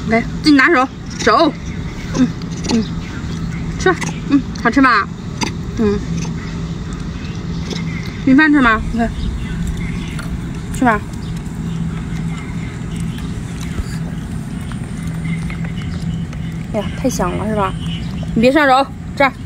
来，自己拿手，吃，好吃吧？米饭吃吗？你看，吃吧。哎呀，太香了是吧？你别上手，这儿。